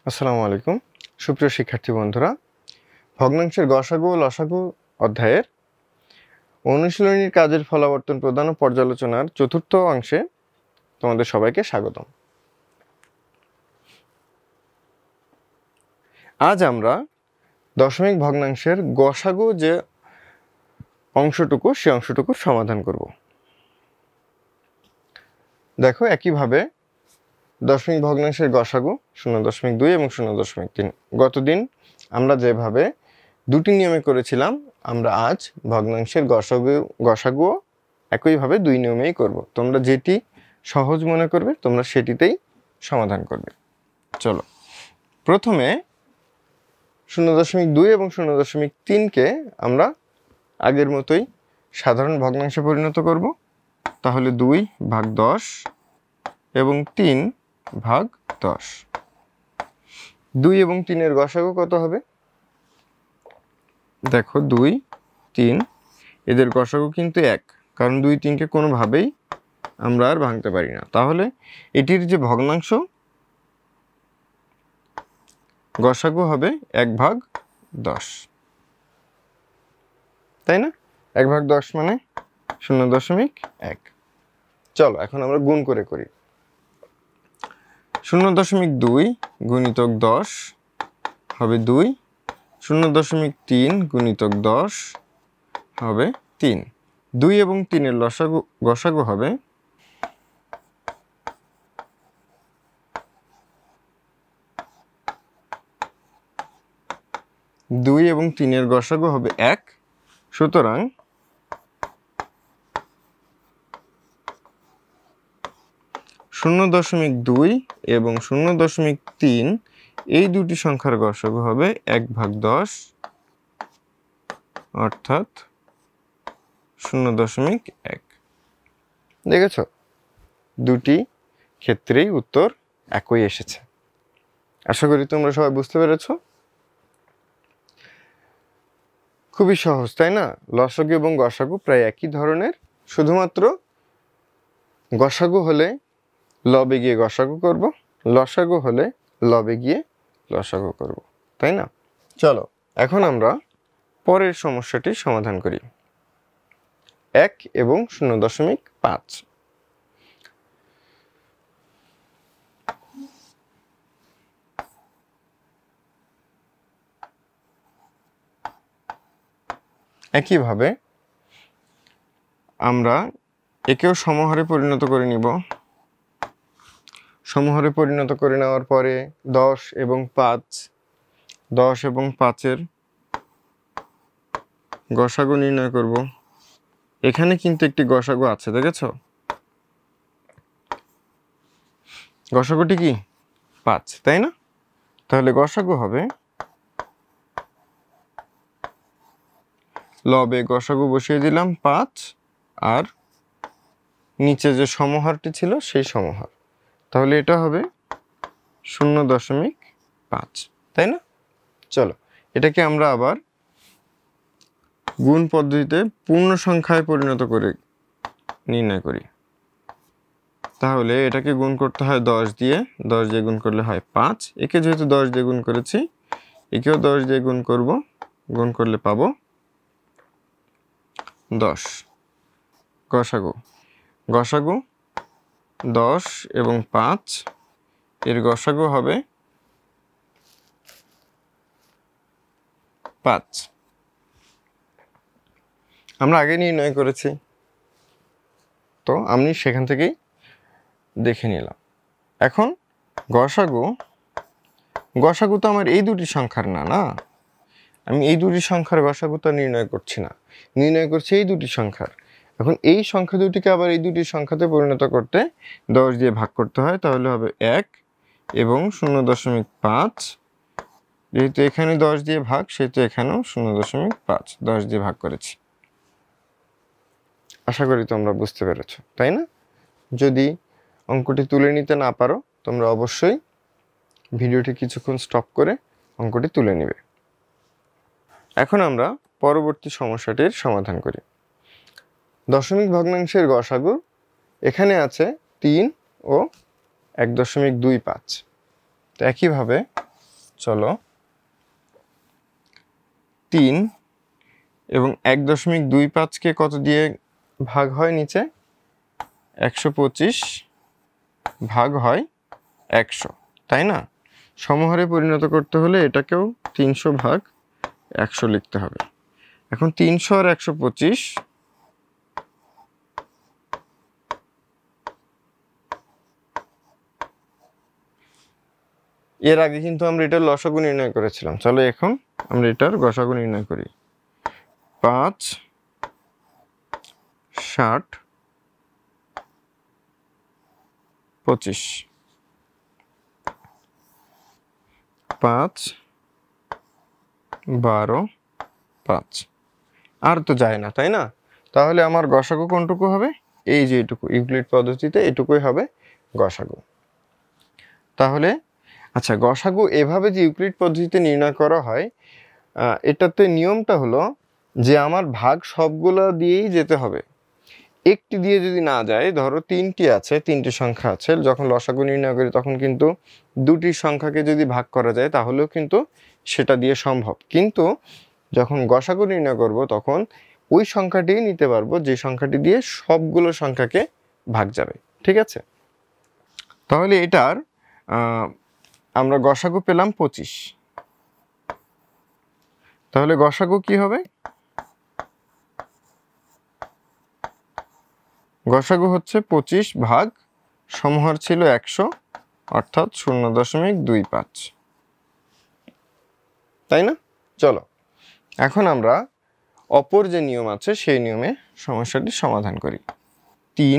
আসসালামু আলাইকুম সুপ্রিয় শিক্ষার্থী বন্ধুরা, ভগ্নাংশের গসাগু ও লসাগু অধ্যায়ের অনুশীলনীর কাজের ফলাবর্তন প্রদান ও পর্যালোচনার চতুর্থ অংশে তোমাদের সবাইকে স্বাগতম। আজ আমরা দশমিক ভগ্নাংশের গসাগু যে অংশটুকু সে অংশটুকুর সমাধান করব। দেখো, একইভাবে দশমিক ভগ্নাংশের গসাগু 0.2 এবং 0.3 গতদিন আমরা যেভাবে দুটি নিয়মে করেছিলাম, আমরা আজ ভগ্নাংশের গসাগু একইভাবে দুই নিয়মেই করব। তোমরা যেটি সহজ মনে করবে তোমরা সেটিতেই সমাধান করবে। চলো, প্রথমে 0.2 এবং 0.3কে আমরা আগের মতোই সাধারণ ভগ্নাংশে পরিণত করব। তাহলে 2/10 এবং 3/10। 2 এবং 3-এর গসাগু কত হবে? দেখো, 2, 3 এদের গসাগু কিন্তু 1, কারণ 2, 3কে কোনোভাবেই আমরা আর ভাঙতে পারি না। তাহলে এটির যে ভগ্নাংশ গসাগু হবে 1/10, তাই না? 1/10 মানে 0.1। চলো এখন আমরা গুণ করে করি। 0.2 গুণিতক 10 হবে 2, 0.3 গুণিতক 10 হবে 3। 2 এবং 3-এর গসাগু হবে 2 এবং 3-এর গসাগু হবে 1। সুতরাং 0.2 এবং 0.3 এই দুটি সংখ্যার গসাগু হবে 1/10, অর্থাৎ 0.1। দেখেছ, দুটি ক্ষেত্রেই উত্তর একই এসেছে। আশা করি তোমরা সবাই বুঝতে পেরেছ। খুবই সহজ, তাই না? লসাগু এবং গসাগু প্রায় একই ধরনের, শুধুমাত্র গসাগু হলে লবে গিয়ে গসাগু করব, লসাগু হলে লবে গিয়ে লসাগু করব, তাই না? চলো এখন আমরা পরের সমস্যাটি সমাধান করি। 1 এবং 0.5। একইভাবে আমরা একেও সমহারে পরিণত করে নিব। সমহারে পরিণত করে নেওয়ার পরে 10 এবং 5-এর গসাগু নির্ণয় করব। এখানে কিন্তু একটি গসাগু আছে, দেখেছো? গসাগুটি কি 5, তাই না? তাহলে গসাগু হবে, লবে গসাগু বসিয়ে দিলাম 5, আর নিচে যে সমহারটি ছিল সেই সমহার, তাহলে এটা হবে 0.5, তাই না? চলো এটাকে আমরা আবার গুণ পদ্ধতিতে পূর্ণ সংখ্যায় পরিণত করে নির্ণয় করি। তাহলে এটাকে গুণ করতে হয় 10 দিয়ে, 10 দিয়ে গুণ করলে হয় 5। একে যেহেতু 10 দিয়ে গুণ করেছি, একেও 10 দিয়ে গুণ করব, গুণ করলে পাবো 10। গসাগু 10 এবং 5 এর গসাগু হবে 5। আমরা আগে নির্ণয় করেছি, তো আমি সেখান থেকেই দেখে নিলাম। এখন গসাগু তো আমার এই দুটি সংখ্যার না, আমি এই দুটি সংখ্যার গসাগু তো নির্ণয় করছি না, নির্ণয় করছি এই দুটি সংখ্যার। এখন এই সংখ্যা দুটিকে আবার এই দুটি সংখ্যাতে পরিণত করতে 10 দিয়ে ভাগ করতে হয়, তাহলে হবে 1 এবং 0.5। যেহেতু এখানে 10 দিয়ে ভাগ, সেহেতু এখানেও 0.5 10 দিয়ে ভাগ করেছি। আশা করি তোমরা বুঝতে পেরেছ, তাই না? যদি অঙ্কটি তুলে নিতে না পারো, তোমরা অবশ্যই ভিডিওটি কিছুক্ষণ স্টপ করে অঙ্কটি তুলে নিবে। এখন আমরা পরবর্তী সমস্যাটির সমাধান করি। দশমিক ভগ্নাংশের গসাগু এখানে আছে 3 ও 1.25। তো একইভাবে চলো 3 এবং 1.25কে কত দিয়ে ভাগ হয় নিচে 125 ভাগ হয় 100, তাই না? সমহারে পরিণত করতে হলে এটাকেও 300 ভাগ 100 লিখতে হবে। এখন 300 আর 125 এর আগে কিন্তু আমরা এটার লসাগু নির্ণয় করেছিলাম। চলো এখন আমরা এটার গসাগু নির্ণয় করি। 5 60 25, 5 12 5, আর তো যায় না, তাই না? তাহলে আমার গসাগু কোনটুকু হবে? এই যে এটুকু, ইউক্লিড পদ্ধতিতে এটুকুই হবে গসাগু। তাহলে আচ্ছা, গসাগু এভাবে যে ইউক্লিড পদ্ধতিতে নির্ণয় করা হয়, এটাতে নিয়মটা হলো যে আমার ভাগ সবগুলো দিয়েই যেতে হবে। একটি দিয়ে যদি না যায়, ধরো 3টি আছে, 3টি সংখ্যা আছে, যখন লসাগু নির্ণয় করি তখন কিন্তু 2টি সংখ্যাকে যদি ভাগ করা যায় তাহলেও কিন্তু সেটা দিয়ে সম্ভব। কিন্তু যখন গসাগু নির্ণয় করব তখন ওই সংখ্যাটিই নিতে পারবো যে সংখ্যাটি দিয়ে সবগুলো সংখ্যাকে ভাগ যাবে। ঠিক আছে? তাহলে এটার আমরা গসাগু পেলাম 25। তাহলে গসাগু কি হবে? গসাগু হচ্ছে 25 ভাগ সমহার ছিল 100, অর্থাৎ 0.25, তাই না? চলো এখন আমরা অপর যে নিয়ম আছে সেই নিয়মে সমস্যাটি সমাধান করি। 3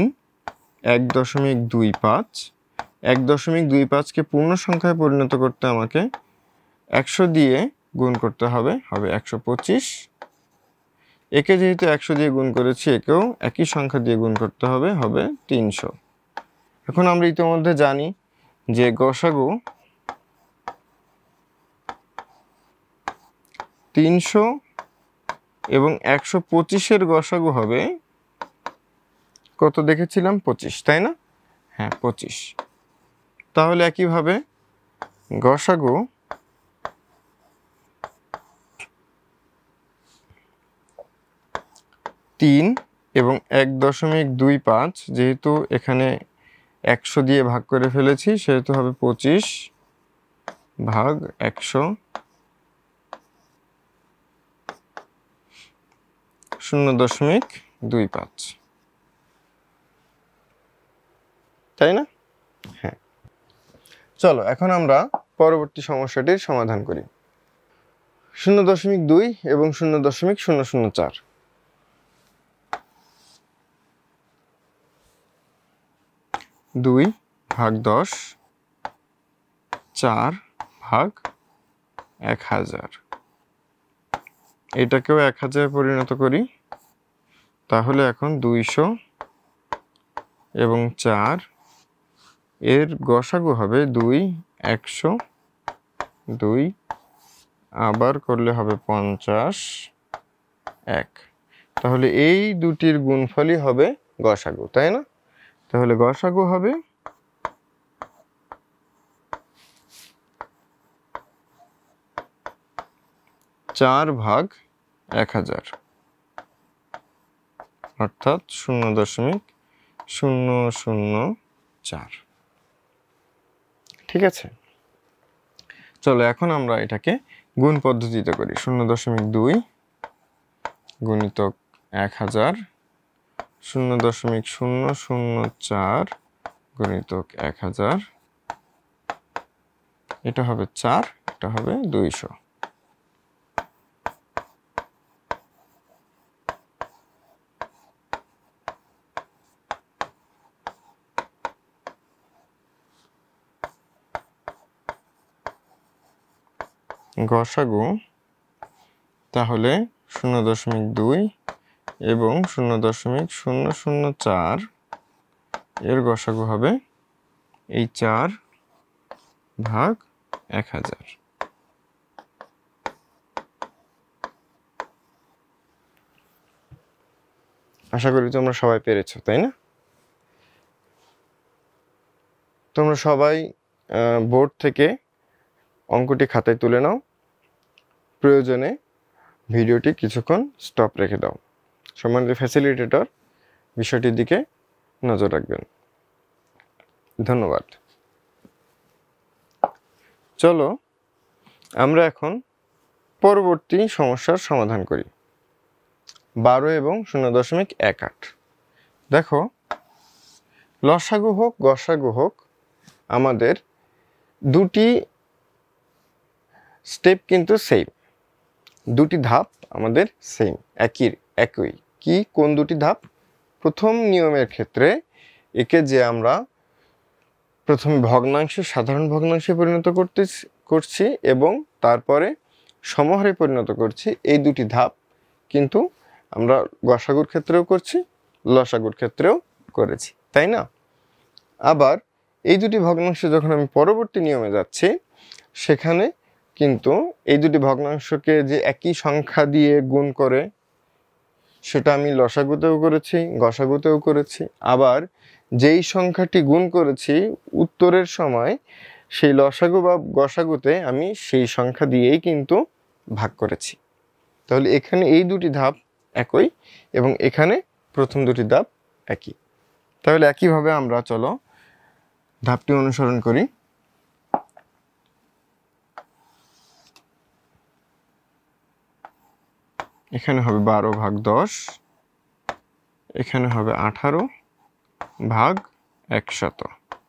1.25, 1.25কে পূর্ণ সংখ্যায় পরিণত করতে আমাকে 100 দিয়ে গুণ করতে হবে, হবে 125। একে যেহেতু 100 দিয়ে গুণ করেছি, একেও একই সংখ্যা দিয়ে গুণ করতে হবে, হবে 300। এখন আমরা ইতিমধ্যে জানি যে গসাগু 300 এবং 125-এর গসাগু হবে কত দেখেছিলাম? 25, তাই না? হ্যাঁ 25। তাহলে একইভাবে গসাগু 3 এবং 1.25, যেহেতু এখানে 100 দিয়ে ভাগ করে ফেলেছি সেহেতু হবে 25 ভাগ 100, 0.25, তাই না? হ্যাঁ। চলো এখন আমরা পরবর্তী সমস্যাটির সমাধান করি। 0.2 এবং 0.004। 2 ভাগ 10, 4 ভাগ 1000, এটাকেও 1000 পরিণত করি। তাহলে এখন 200 এবং 4 এর গসাগু হবে 2, 100, 2 আবার করলে হবে 50, 1। তাহলে এই দুটির গুণফলই হবে গসাগু, তাই না? তাহলে গসাগু হবে 4 ভাগ 1000, অর্থাৎ 0.004। ঠিক আছে? চলো এখন আমরা এটাকে গুণ পদ্ধতিতে করি। 0.2 গুণিতক 1000, 0.004 গুণিতক 1000, এটা হবে 4, এটা হবে 200। গসাগু তাহলে 0.2 এবং 0.004 এর গসাগু হবে এই 4 ভাগ 1000। আশা করি তোমরা সবাই পেরেছো, তাই না? তোমরা সবাই বোর্ড থেকে অঙ্কটি খাতায় তুলে নাও, প্রয়োজনে ভিডিওটি কিছুক্ষণ স্টপ রেখে দাও। সম্মানিত ফ্যাসিলিটেটর বিষয়টির দিকে নজর রাখবেন। ধন্যবাদ। চলো আমরা এখন পরবর্তী সমস্যার সমাধান করি। 12 এবং 0.18। দেখো, লসাগু হোক গসাগু হোক, আমাদের দুটি স্টেপ কিন্তু সেম, দুটি ধাপ আমাদের সেম, একই। কি কোন দুটি ধাপ? প্রথম নিয়মের ক্ষেত্রে একে যে আমরা প্রথমে ভগ্নাংশে, সাধারণ ভগ্নাংশে পরিণত করছি এবং তারপরে সমহারে পরিণত করছি, এই দুটি ধাপ কিন্তু আমরা গসাগুর ক্ষেত্রেও করছি, লসাগুর ক্ষেত্রেও করেছি, তাই না? আবার এই দুটি ভগ্নাংশে যখন আমি পরবর্তী নিয়মে যাচ্ছি, সেখানে কিন্তু এই দুটি ভগ্নাংশকে যে একই সংখ্যা দিয়ে গুণ করে, সেটা আমি লসাগুতেও করেছি, গসাগুতেও করেছি। আবার যেই সংখ্যাটি গুণ করেছি উত্তরের সময়, সেই লসাগু বা গসাগুতে আমি সেই সংখ্যা দিয়েই কিন্তু ভাগ করেছি। তাহলে এখানে এই দুটি ধাপ একই এবং এখানে প্রথম দুটি ধাপ একই। তাহলে একইভাবে আমরা চলো ধাপটি অনুসরণ করি। এখানে হবে 12 ভাগ 10, এখানে হবে 18 ভাগ 100।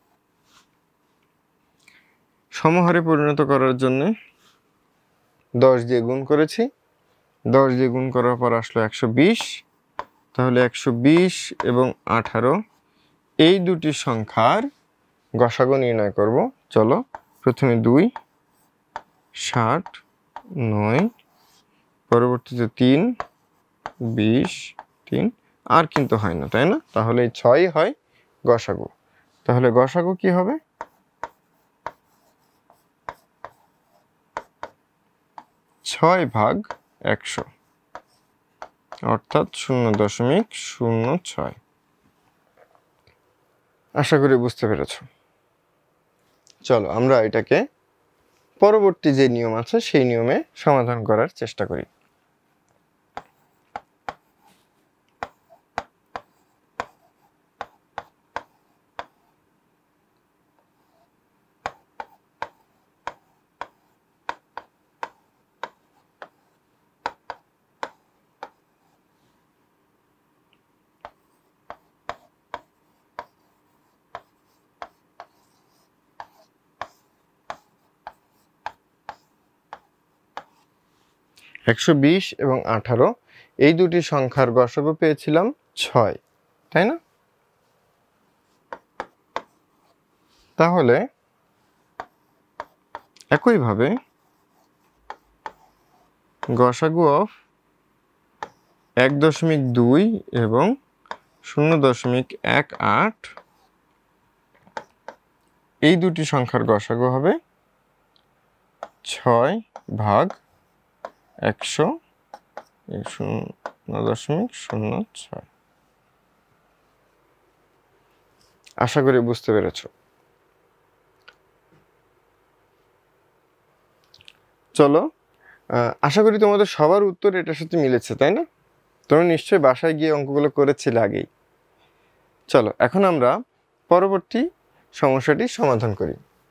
সমহারে পরিণত করার জন্য 10 দিয়ে গুণ করেছি, 10 দিয়ে গুণ করার পর আসলো 120। তাহলে 120 এবং 18 এই দুটি সংখ্যার গসাগু নির্ণয় করব। চলো প্রথমে 2, 60, 9, পরবর্তীতে 3, 20, 3, আর কিন্তু হয় না, তাই না? তাহলে 6 হয় গসাগু। তাহলে গসাগু কি হবে? 6 ভাগ 100, অর্থাৎ 0.06। আশা করি বুঝতে পেরেছ। চলো আমরা এটাকে পরবর্তী যে নিয়ম আছে সেই নিয়মে সমাধান করার চেষ্টা করি। একশো 20 এবং 18 এই দুটি সংখ্যার গসাগু পেয়েছিলাম 6, তাই না? তাহলে একইভাবে গসাগু অফ 1.2 এবং 0.18 এই দুটি সংখ্যার গসাগু হবে 6 ভাগ 100, 0.06। আশা করি বুঝতে পেরেছ। চলো, আশা করি তোমাদের সবার উত্তর এটার সাথে মিলেছে, তাই না? তোমরা নিশ্চয়ই বাসায় গিয়ে অঙ্কগুলো করেছিলে আগেই। চলো এখন আমরা পরবর্তী সমস্যাটি সমাধান করি।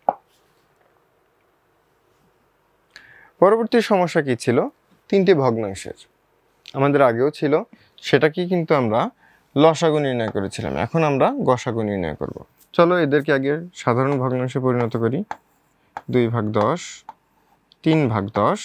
পরবর্তী সমস্যা কি ছিল? 3টি ভগ্নাংশের, আমাদের আগেও ছিল, সেটাকে কিন্তু আমরা লসাগু নির্ণয় করেছিলাম। এখন আমরা গসাগু নির্ণয় করব। চলো এদেরকে আগে সাধারণ ভগ্নাংশে পরিণত করি। 2 ভাগ 10, 3 ভাগ 10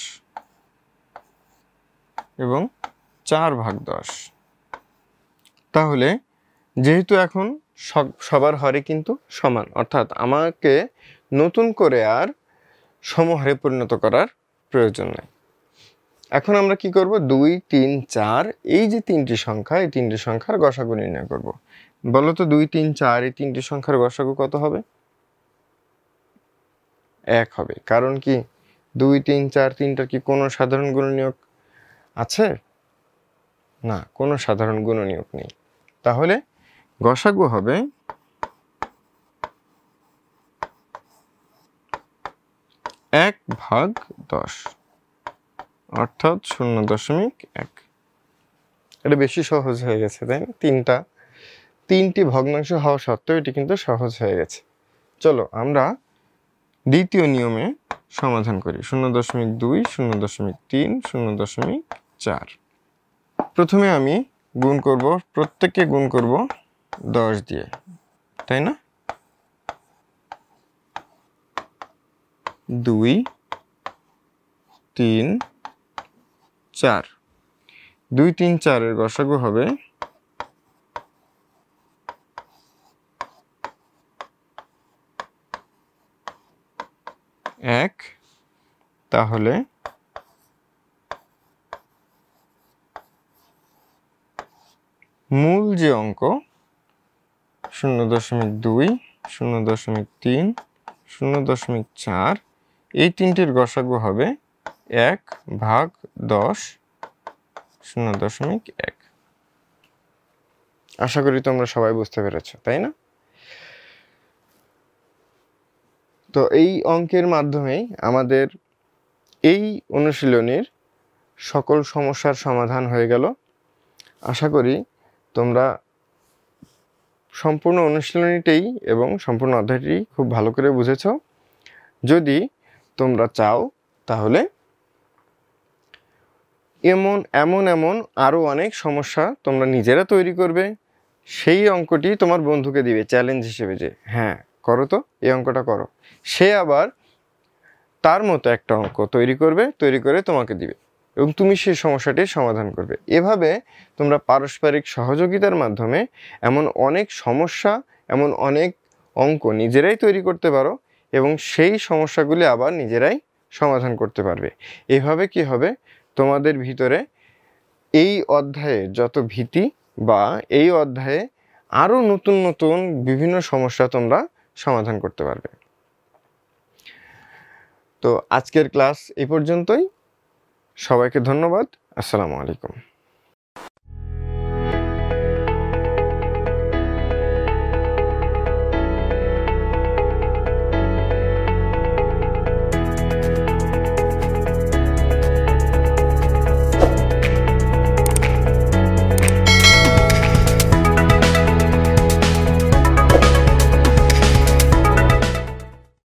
এবং 4 ভাগ 10। তাহলে যেহেতু এখন সবার হরে কিন্তু সমান, অর্থাৎ আমাকে নতুন করে আর সমহারে পরিণত করার প্রয়োজন নাই। এখন আমরা কি করব? 2, 3, 4 এই যে 3টি সংখ্যা, এই 3টি সংখ্যার গসাগু নির্ণয় করব। বলো তো 2, 3, 4 এই 3টি সংখ্যার গসাগু কত হবে? 1 হবে। কারণ কি 2, 3, 4 তিনটার কি কোনো সাধারণ গুণনীয়ক আছে? না, কোনো সাধারণ গুণনীয়ক নেই। তাহলে গসাগু হবে 1 ভাগ 10 অর্থাৎ 0.1। এটা বেশি সহজ হয়ে গেছে, তাই না? তিনটি ভগ্নাংশ হওয়া সত্ত্বেও এটি কিন্তু সহজ হয়ে গেছে। চলো আমরা দ্বিতীয় নিয়মে সমাধান করি। 0.2, 0.3, 0.4। প্রথমে আমি গুণ করব, প্রত্যেককে গুণ করব 10 দিয়ে, তাই না? 2, 3, 4। 2, 3, 4 এর গসাগু হবে 1। তাহলে মূল যে অঙ্ক 0.2, 0.3, 0.4 এই তিনটির গসাগু হবে 1 ভাগ 10, 0.1। আশা করি তোমরা সবাই বুঝতে পেরেছো, তাই না? তো এই অঙ্কের মাধ্যমেই আমাদের এই অনুশীলনীর সকল সমস্যার সমাধান হয়ে গেল। আশা করি তোমরা সম্পূর্ণ অনুশীলনীটাই এবং সম্পূর্ণ অধ্যায়টি খুব ভালো করে বুঝেছ। যদি তোমরা চাও তাহলে এমন আরও অনেক সমস্যা তোমরা নিজেরা তৈরি করবে, সেই অঙ্কটি তোমার বন্ধুকে দিবে চ্যালেঞ্জ হিসেবে, যে হ্যাঁ করো তো, এই অঙ্কটা করো। সে আবার তার মতো একটা অঙ্ক তৈরি করবে, তৈরি করে তোমাকে দিবে এবং তুমি সেই সমস্যাটির সমাধান করবে। এভাবে তোমরা পারস্পরিক সহযোগিতার মাধ্যমে এমন অনেক সমস্যা, এমন অনেক অঙ্ক নিজেরাই তৈরি করতে পারো এবং সেই সমস্যাগুলি আবার নিজেরাই সমাধান করতে পারবে। এভাবে কি হবে, তোমাদের ভিতরে এই অধ্যায়ে যত ভীতি বা এই অধ্যায়ে আরও নতুন নতুন বিভিন্ন সমস্যা তোমরা সমাধান করতে পারবে। তো আজকের ক্লাস এই পর্যন্তই। সবাইকে ধন্যবাদ। আসসালামু আলাইকুম।